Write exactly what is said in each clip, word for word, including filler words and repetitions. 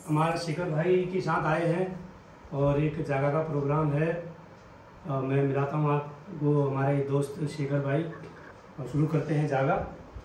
हमारे शेखर भाई के साथ आए हैं और एक जागा का प्रोग्राम है। आ, मैं मिलाता हूँ आपको हमारे दोस्त शेखर भाई और शुरू करते हैं जागा।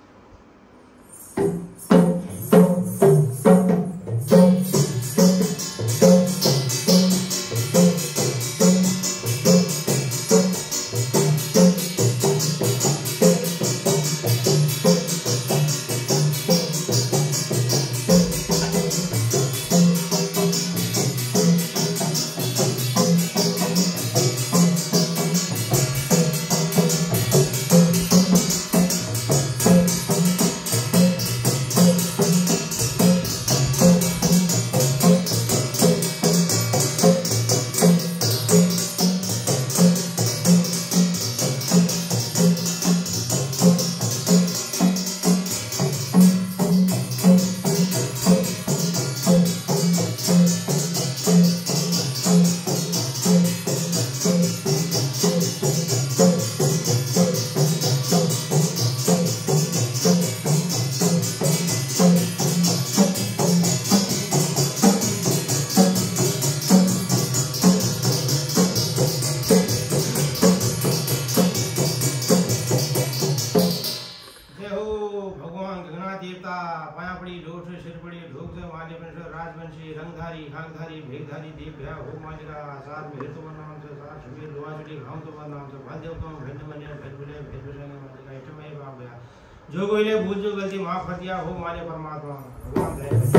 राजवंशी रंगधारी खाकधारी भेगधारी देवभ्या हो माजरा सार में हेतु नाम से सार शमीर लोहाचड़ी घाव तो नाम से भाल देवता भेद मन्या भेद बुले भेद बुले माजरा इटमय बाबया जो कोइले भूल जो गलती माफ कर दिया हो माने परमात्मा भगवान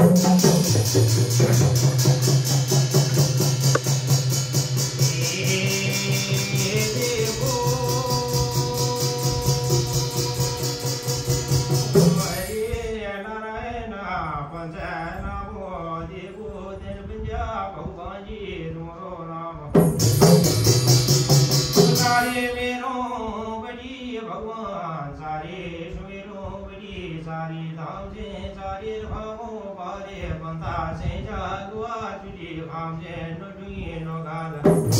सारी धाम से सारी भावों बारे बंदा से जागुआ तुझे भाम से नुटुए नोगाल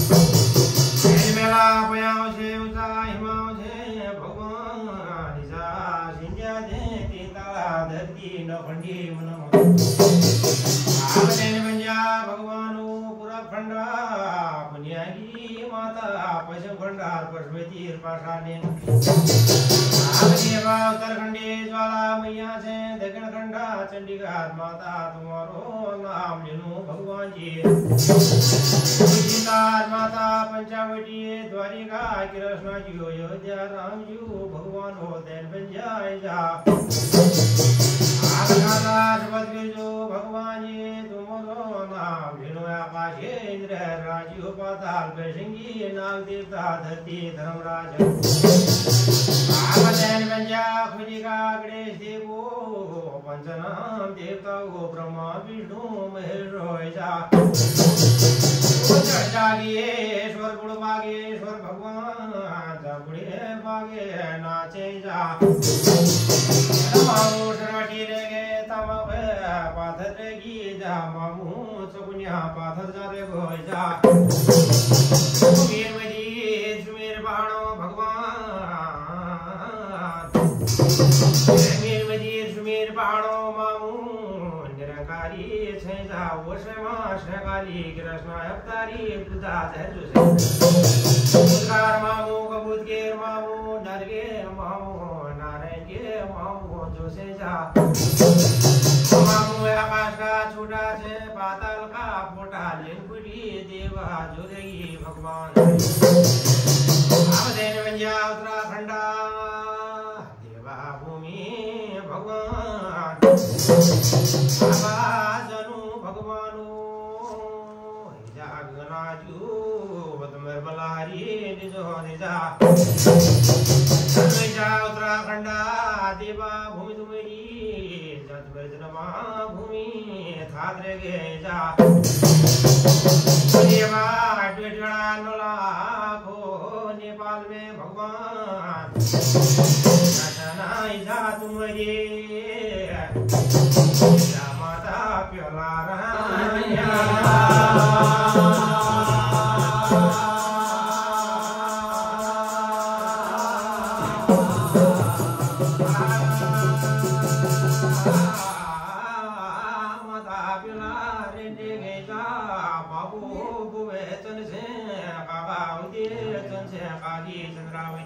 मेला पयाओ से उसा हिमाओ से भगवान निजा सिंजा दे तीता धरती न खंडी मन आपने बंजा भगवानो पूरा खंडा पुण्यागी माता पशु खंडार पशुपति पाषाणे उत्तरखंडी ज्वाला मैया से दक्षिण खंडा चंडीगढ़ माता तुम्हारो नाम लेनो भगवान जी माता पंचावटी द्वारिका कृष्ण जी अयोध्या राम जी भगवान हो देन बन जाए जा जो भगवान जी तुम्हारो नाम लेनो आकाश इंद्र राजीव पाताल पेशंगी नाग देवता धरती धर्मराज आमदेन बंजा खुदिका गणेश देवो पंचनाम देवता को ब्रह्मा विष्णु महेश होइजा उधर जागेश्वर गुण बागेश्वर भगवान जबड़े बागे नाचे जा मामू शरटी रे गे तम पाथर रे गी जा मामू सकुनिया पाथर जा रे होइजा वीर मजी सुमेर बाणो मीर मजीर सुमेर पहाड़ों मामू निरंकारी छेजा वो शमा शकाली कृष्ण अवतारी बुधा धैर्य से उद्गार मामू कबूत के मामू डर के मामू नारायण के मामू जो से जा मामू आकाश का छोटा से पाताल का मोटा लेनपुरी देवा जुरेगी भगवान आमदेन बंजा उत्तराखंडा भूमि भगवान जनु भगवानो जागनाजू बदमर बलारी निजो निजा जा उत्तराखंडा देवा भूमि तुम्हारी जजबर जनमा भूमि थादरे गे जा देवा ट्वेटड़ा नोला को नेपाल में भगवान जा तुम्हारी माता प्योला माता प्योला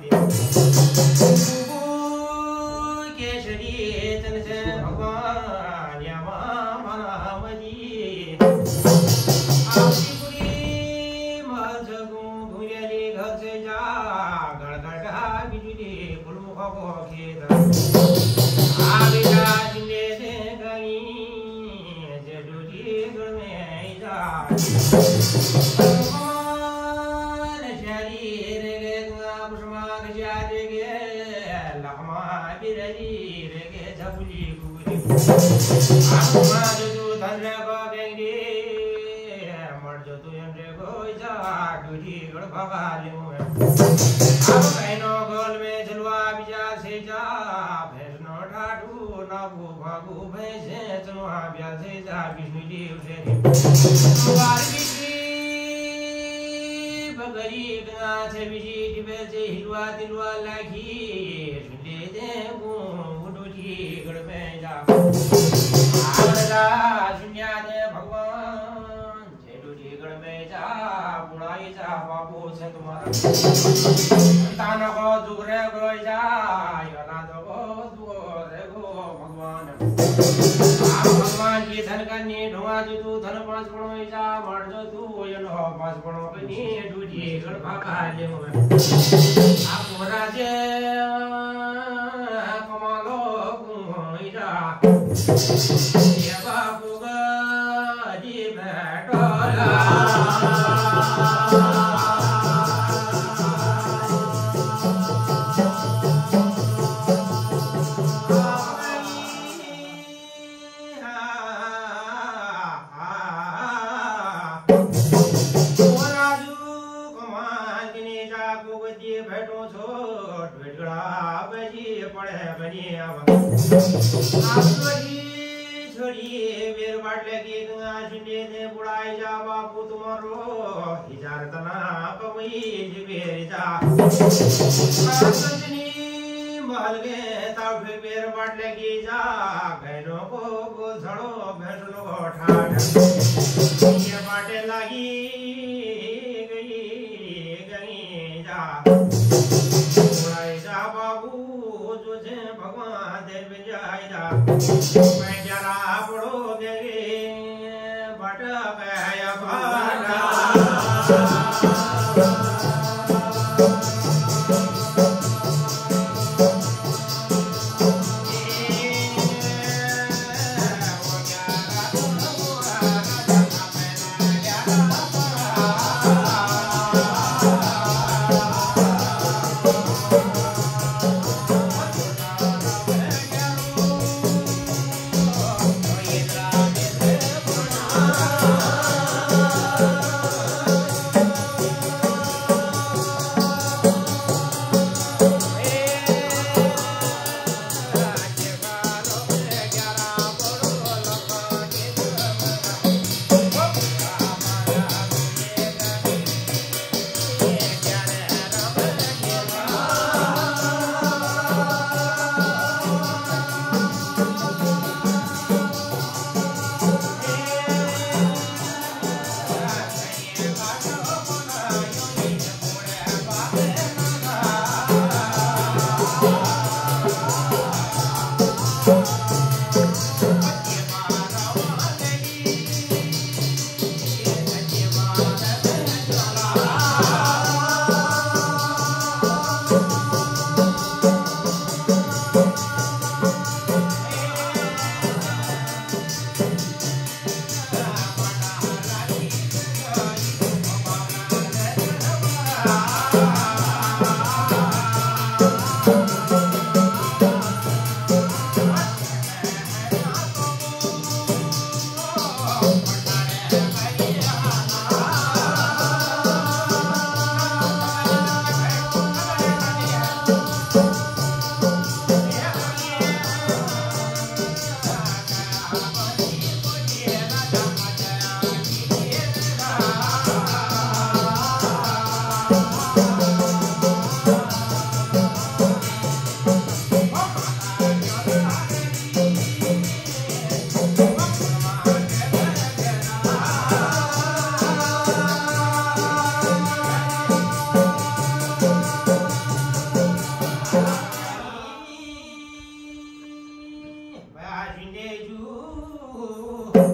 Thank you.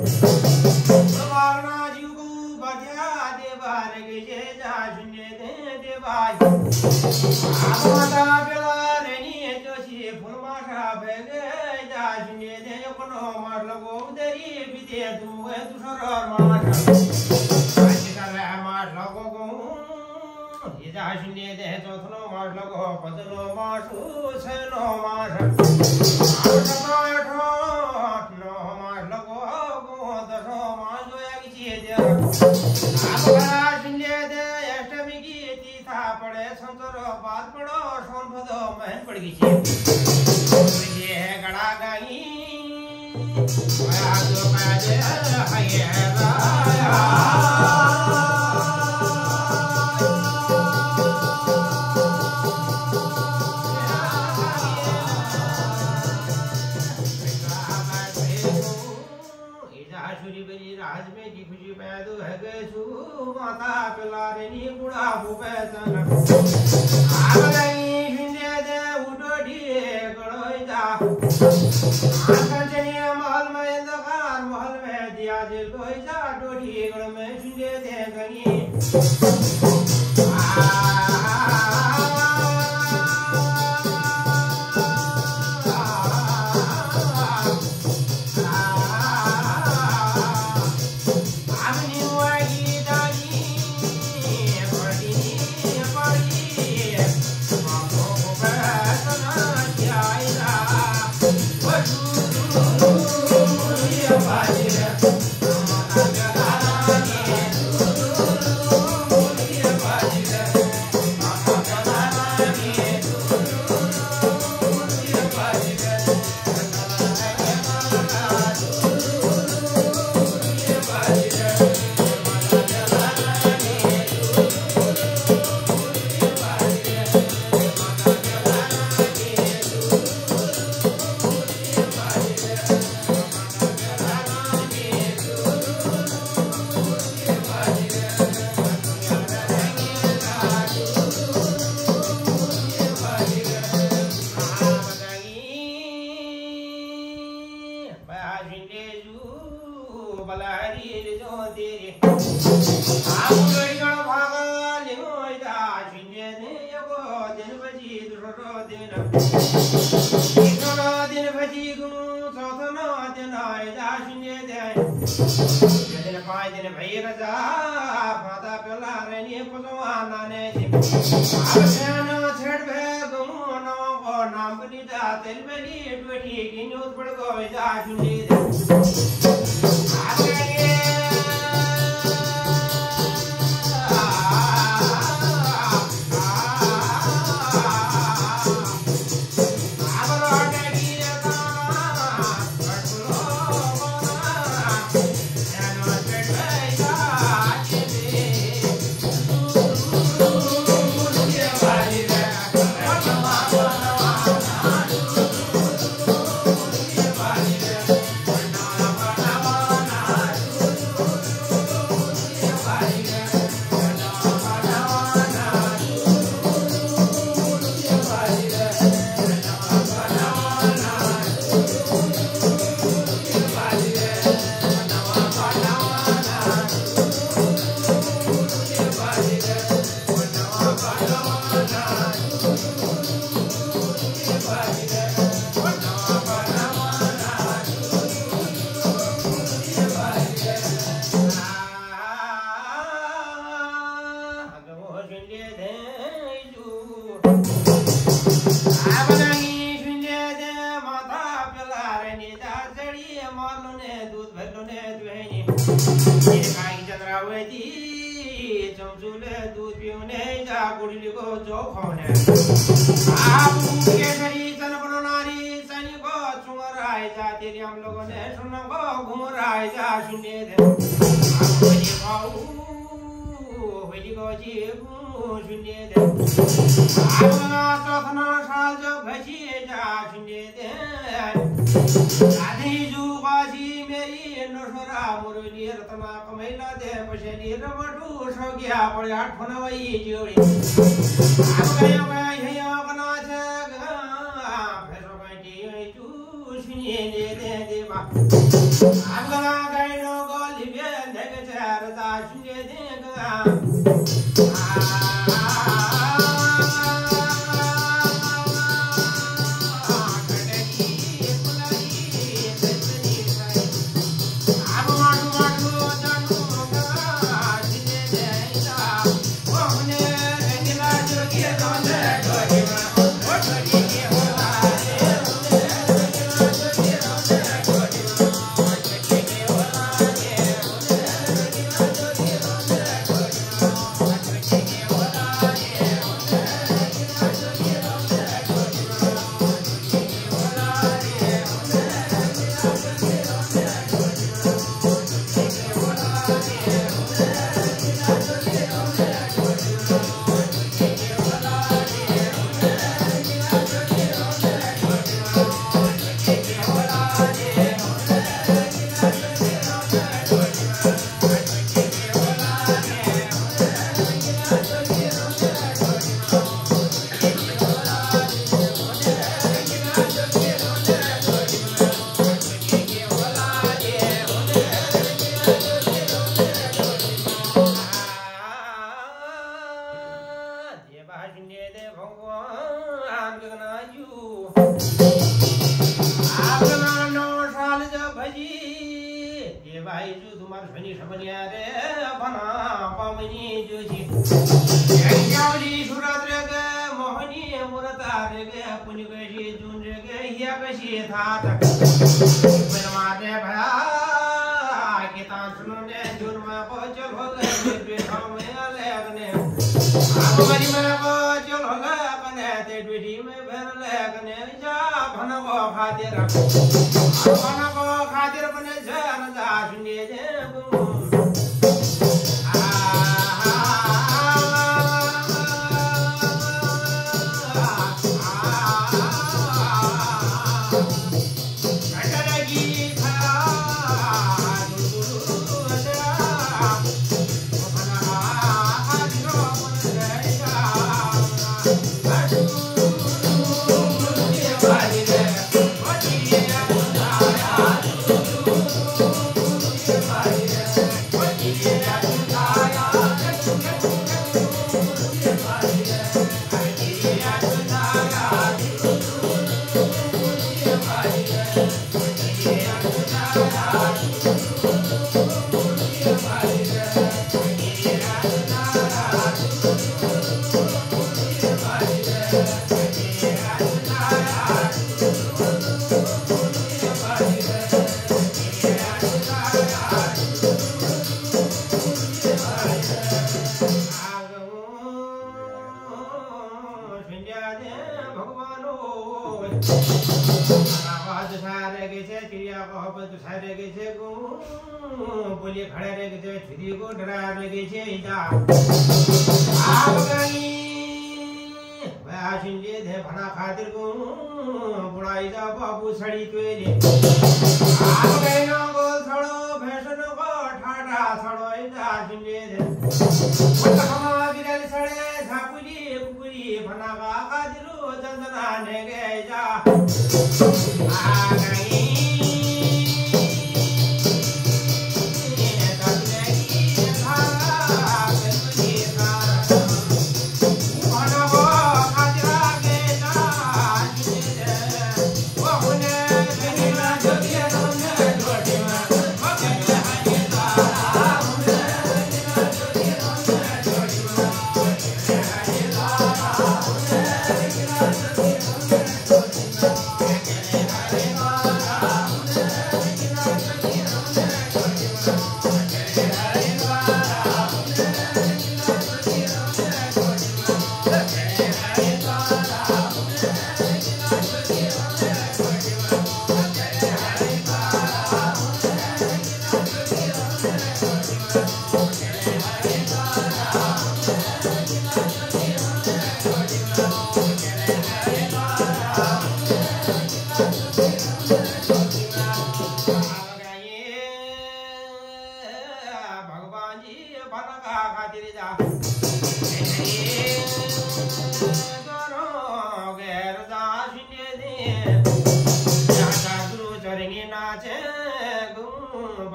भगवाना जीव को बजा दे बार के जे जा शून्य दे दे भाई आत्मा बेला रेनी जोशी फुलमाशा बेगे जा शून्य दे कोनो मार लगो दरी बिते तू है दूसरा मार आजकल मार लगो को ये जा शून्य दे तो थनो मार लगो पदनो मासु सेनो मार पड़े संतर बात पड़ो सोन भदो महन पड़ गई छे ये है गड़ा गई माया जो पाजे है राया इजाशुरी बनी राज में की खुशी पैदो है गसु माता पिला रेनी बुढ़ा भूपेशन आगई हिंदे दे उडोडी गड़ोई जा आकंचनी महल में अंधकार महल में दिया दिल कोई जा डोडी गड़ में हिंदे दे गई I'm gonna सुने देगा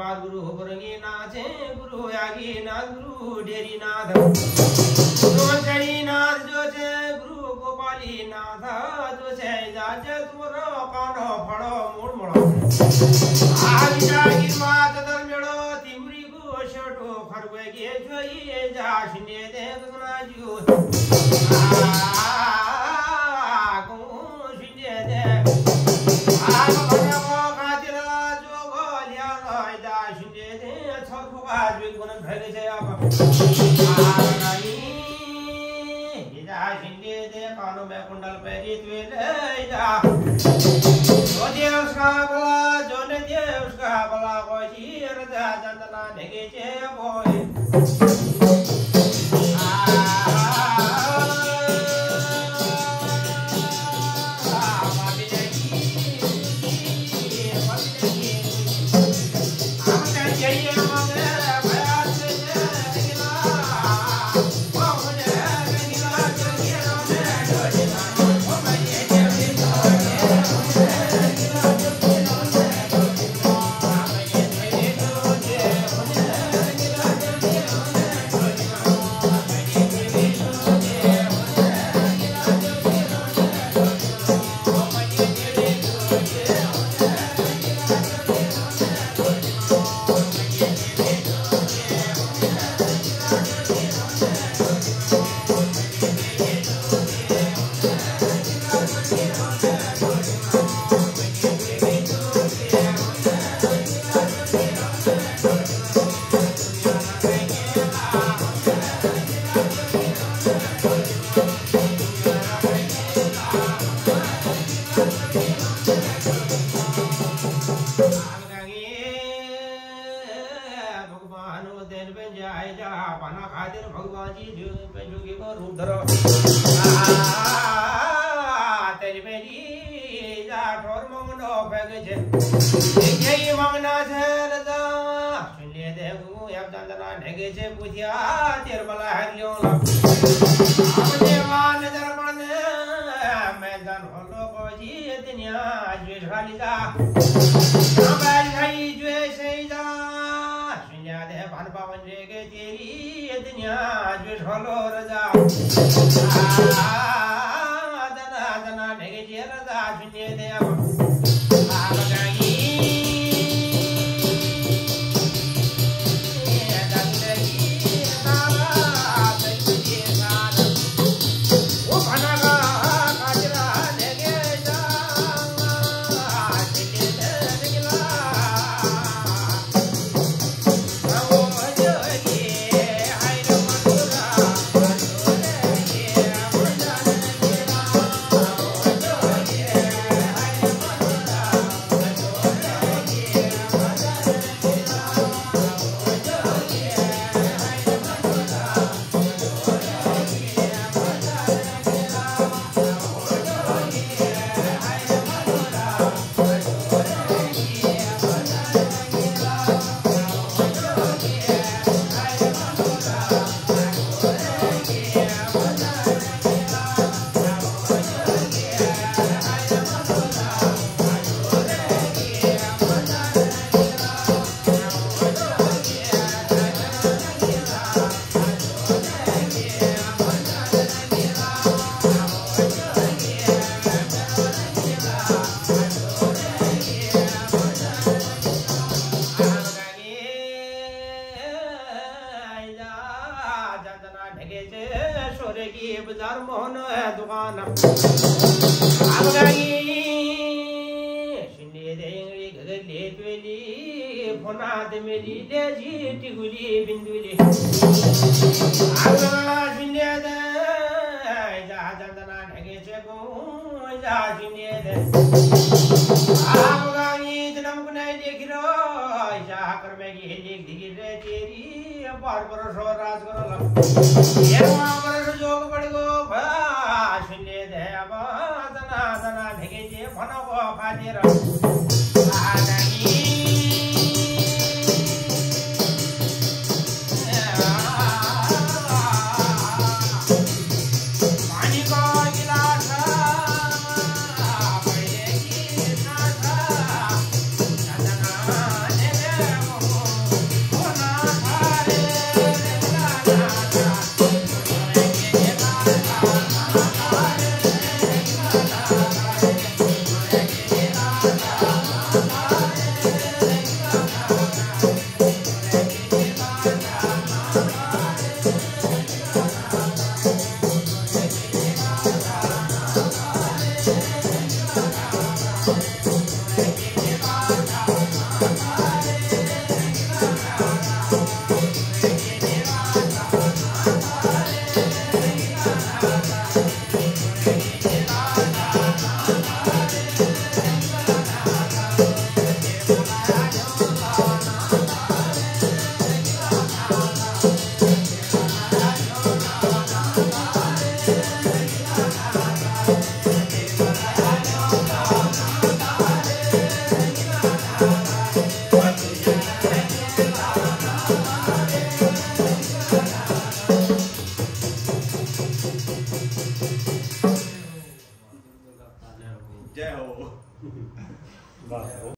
गोपाल गुरु बरंगी नाथ गुरु यागी नाथ गुरु डेरी नाथ जो चरी नाथ जो छे गुरु गोपाली नाथ जो छे जाजे तुमरो कानो फड़ो मूड़ मोड़ो आविजा गिरवा तदर मेड़ो तिमरी गो शटो खरवे गे जोई जा शिने दे गना जू आ गो शिने दे आ गो खातिर जो गोलिया जा शिने दे छखो आज गुन भगे छे अब आ नहीं जा शिने दे कानो में कुंडल पेरी तुए ले जा जो देव का बला जो ने देव का बला को जीर जा चंदना ढगे चे बोए Oh वाह।